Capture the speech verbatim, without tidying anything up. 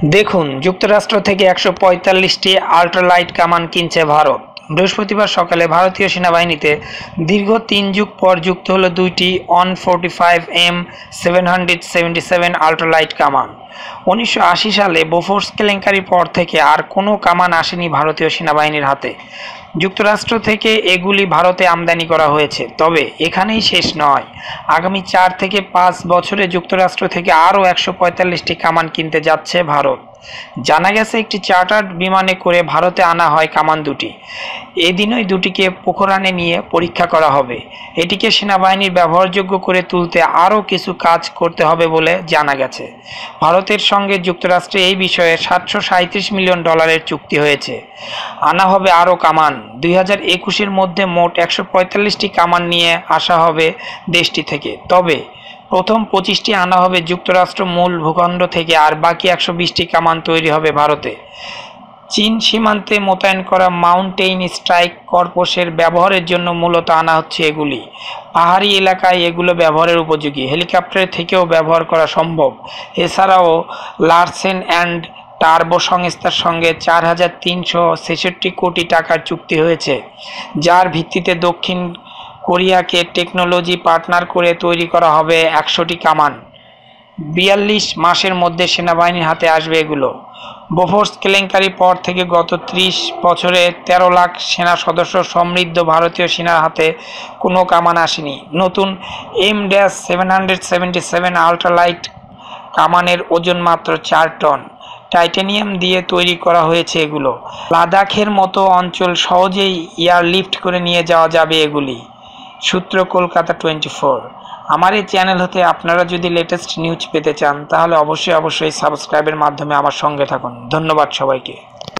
দেখুন, যুক্তরাষ্ট্র থেকে একশো পঁয়তাল্লিশটি আল্ট্রালাইট কামান কিনছে ভারত। বৃহস্পতিবার সকালে ভারতীয় সেনাবাহিনীতে দীর্ঘ তিন যুগ পর যুক্ত হলো দুইটি one forty five M seven hundred seventy seven ultralight কামান। উনিশশো আশি সালে বোফোর্স কেলেঙ্কারির পর থেকে আর কোনো কামান আসেনি ভারতীয় সেনাবাহিনীর হাতে। যুক্তরাষ্ট্র থেকে এগুলি ভারতে আমদানি করা হয়েছে, তবে এখানেই শেষ নয়। আগামী চার থেকে পাঁচ বছরে যুক্তরাষ্ট্র থেকে আরও একশো পঁয়তাল্লিশটি কামান কিনতে যাচ্ছে ভারত। জানা গেছে, একটি চার্টার্ড বিমানে করে ভারতে আনা হয় কামান দুটি। এদিনই দুটিকে পোখরানে নিয়ে পরীক্ষা করা হবে। এটিকে সেনাবাহিনীর ব্যবহারযোগ্য করে তুলতে আরও কিছু কাজ করতে হবে বলে জানা গেছে। ভারতের সঙ্গে যুক্তরাষ্ট্রে এই বিষয়ে সাতশো সাঁত্রিশ মিলিয়ন ডলারের চুক্তি হয়েছে। আনা হবে আরও কামান। দুই হাজার একুশের মধ্যে মোট একশো পঁয়তাল্লিশটি কামান নিয়ে আসা হবে দেশটি থেকে, তবে প্রথম পঁচিশটি আনা হবে যুক্তরাষ্ট্র মূল ভূখণ্ড থেকে, আর বাকি একশো বিশটি কামান তৈরি হবে ভারতে। চীন সীমান্তে মোতায়েন করা মাউন্টেইন স্ট্রাইক কর্পসের ব্যবহারের জন্য মূলত আনা হচ্ছে এগুলি। পাহাড়ি এলাকায় এগুলো ব্যবহারের উপযোগী, হেলিকপ্টারের থেকেও ব্যবহার করা সম্ভব। এছাড়াও লারসেন অ্যান্ড টার্বো সংস্থার সঙ্গে চার হাজার তিনশো ছেষট্টি কোটি টাকার চুক্তি হয়েছে, যার ভিত্তিতে দক্ষিণ কোরিয়াকে টেকনোলজি পার্টনার করে তৈরি করা হবে একশোটি কামান। বিয়াল্লিশ মাসের মধ্যে সেনাবাহিনীর হাতে আসবে এগুলো। বোফোর্স কেলেঙ্কারির পর থেকে গত ত্রিশ বছরে তেরো লাখ সেনা সদস্য সমৃদ্ধ ভারতীয় সেনার হাতে কোনো কামান আসেনি। নতুন M dash seven hundred seventy seven ultralight কামানের ওজন মাত্র চার টন। টাইটানিয়াম দিয়ে তৈরি করা হয়েছে এগুলো। লাদাখের মতো অঞ্চল সহজেই এয়ারলিফট করে নিয়ে যাওয়া যাবে এগুলি। সূত্র কলকাতা টোয়েন্টি ফোর। আমার এই চ্যানেল হতে আপনারা যদি লেটেস্ট নিউজ পেতে চান, তাহলে অবশ্যই অবশ্যই সাবস্ক্রাইবের মাধ্যমে আমার সঙ্গে থাকুন। ধন্যবাদ সবাইকে।